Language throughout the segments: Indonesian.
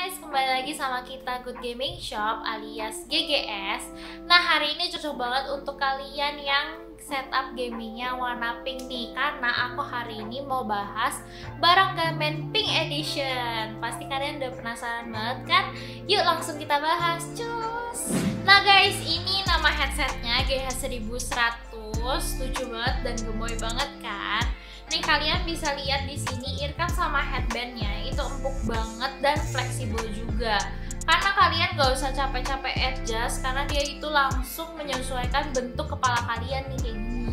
guys, kembali lagi sama kita Good Gaming Shop alias GGS. Nah, hari ini cocok banget untuk kalian yang setup gamingnya warna pink nih, karena aku hari ini mau bahas barang gamen Pink Edition. Pasti kalian udah penasaran banget kan? Yuk langsung kita bahas, cus. Nah guys, ini nama headsetnya GH1100, lucu banget dan gemoy banget kan? Nih kalian bisa lihat di sini earcam sama headbandnya itu empuk banget dan fleksibel juga. Karena kalian gak usah capek-capek adjust, karena dia itu langsung menyesuaikan bentuk kepala kalian nih kayak gini.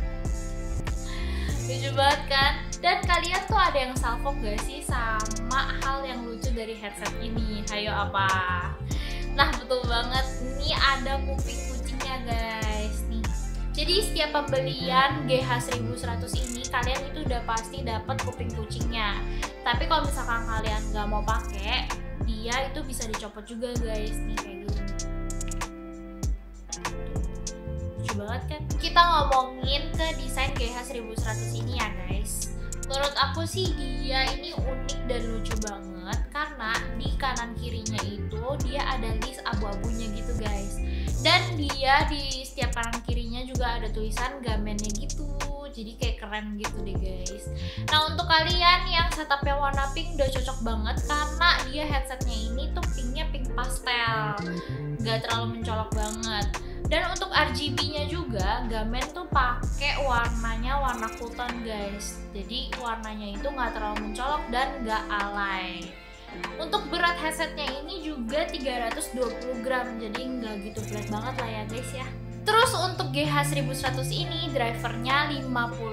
Lucu banget kan? Dan kalian tuh ada yang salfok gak sih sama hal yang lucu dari headset ini? Hayo apa? Nah betul banget, ini ada kuping kucingnya guys nih. Jadi setiap pembelian GH1100 ini kalian itu udah pasti dapat kuping kucingnya. Tapi kalau misalkan kalian nggak mau pakai, dia itu bisa dicopot juga guys nih kayak gini. Lucu banget kan? Kita ngomongin ke desain GH1100 ini ya guys. Menurut aku sih dia ini unik dan lucu banget karena di kanan kirinya itu dia ada list abu-abunya gitu guys. Dan dia di setiap kanan kirinya juga ada tulisan gamennya gitu. Jadi kayak keren gitu deh guys. Nah untuk kalian yang setupnya warna pink udah cocok banget karena dia headsetnya ini tuh pinknya pink pastel, gak terlalu mencolok banget. Dan untuk RGB-nya juga gamen tuh pakai warnanya warna cool tone guys. Jadi warnanya itu nggak terlalu mencolok dan nggak alay. Untuk berat headsetnya ini juga 320 gram, jadi nggak gitu berat banget lah ya guys ya. Terus untuk GH1100 ini drivernya 50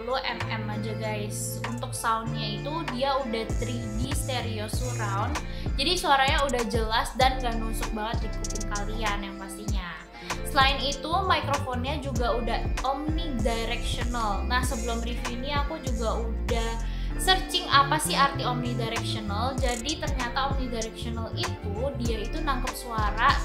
mm aja guys. Untuk soundnya itu dia udah 3D stereo surround, jadi suaranya udah jelas dan gak nusuk banget di kuping kalian yang pastinya. Selain itu mikrofonnya juga udah omnidirectional. Nah sebelum review ini aku juga udah searching apa sih arti omnidirectional. Jadi ternyata omnidirectional itu dia itu nangkep suara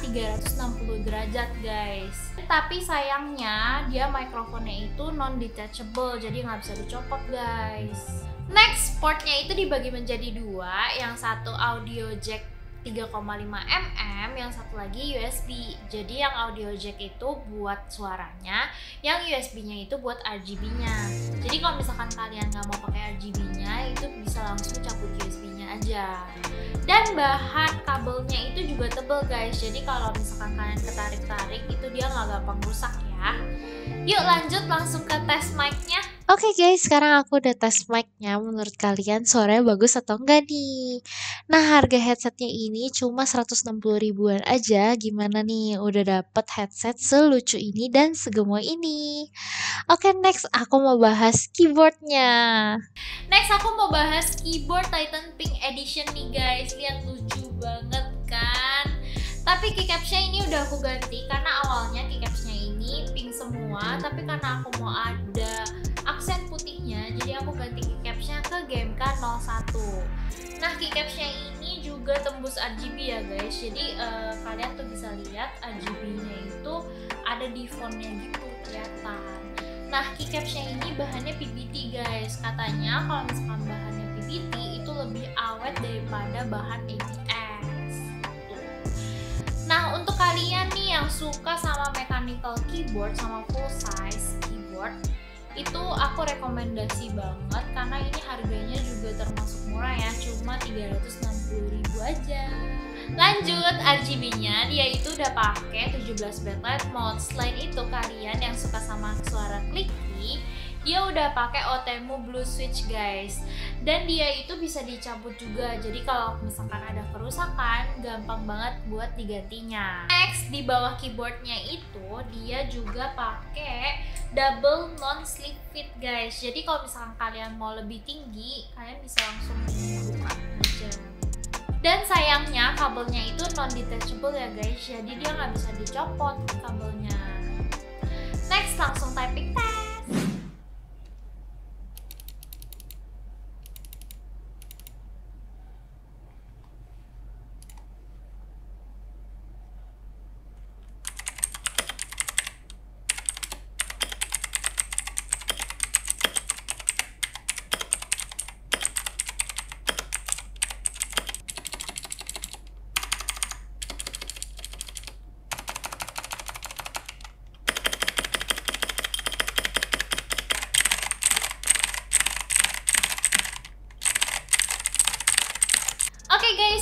360 derajat guys. Tapi sayangnya dia mikrofonnya itu non detachable, jadi nggak bisa dicopot guys. Next, portnya itu dibagi menjadi dua, yang satu audio jack 3,5 mm, yang satu lagi USB. Jadi yang audio jack itu buat suaranya, yang USB-nya itu buat RGB-nya. Jadi kalau misalkan kalian nggak mau pakai RGB-nya, itu bisa langsung cabut USB-nya aja. Dan bahan kabelnya itu juga tebal guys. Jadi kalau misalkan kalian ketarik-tarik itu dia nggak gampang rusak ya. Yuk lanjut langsung ke tes mic-nya. Oke guys, sekarang aku udah tes mic-nya. Menurut kalian suaranya bagus atau enggak nih? Nah, harga headsetnya ini cuma 160 ribuan aja. Gimana nih? Udah dapet headset selucu ini dan segemoy ini. Oke, next aku mau bahas keyboardnya. Next aku mau bahas keyboard Titan Pink Edition nih guys. Lihat lucu banget kan? Tapi keycapsnya ini udah aku ganti karena awalnya keycapsnya ini pink semua, tapi karena aku mau ada aksen putihnya, jadi aku ganti keycapsnya ke GMK 01. Nah keycapsnya ini juga tembus RGB ya guys. Jadi kalian tuh bisa lihat RGB-nya itu ada di fontnya gitu kelihatan. Nah keycapsnya ini bahannya PBT guys. Katanya kalau misalkan bahannya PBT itu lebih awet daripada bahan ABS. Nah untuk kalian nih yang suka sama mechanical keyboard sama full size keyboard, itu aku rekomendasi banget karena ini harganya juga termasuk murah ya, cuma 360 ribu aja. Lanjut RGB-nya, dia itu udah pakai 17 backlight mode. Selain itu kalian yang suka sama suara clicky, dia udah pakai Otemu Blue Switch guys. Dan dia itu bisa dicabut juga, jadi kalau misalkan ada kerusakan gampang banget buat digantinya. Next, di bawah keyboardnya itu dia juga pakai double non slip fit guys. Jadi kalau misalkan kalian mau lebih tinggi, kalian bisa langsung buka aja. Dan sayangnya kabelnya itu non detachable ya guys, jadi dia nggak bisa dicopot kabelnya. Next, langsung typing test.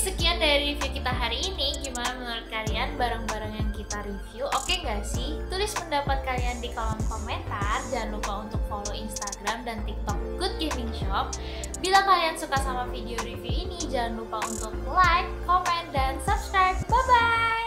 sekian dari review kita hari ini. Gimana menurut kalian barang-barang yang kita review? Oke nggak sih? Tulis pendapat kalian di kolom komentar. Jangan lupa untuk follow Instagram dan TikTok Good Gaming Shop. Bila kalian suka sama video review ini, jangan lupa untuk like, comment, dan subscribe. Bye-bye!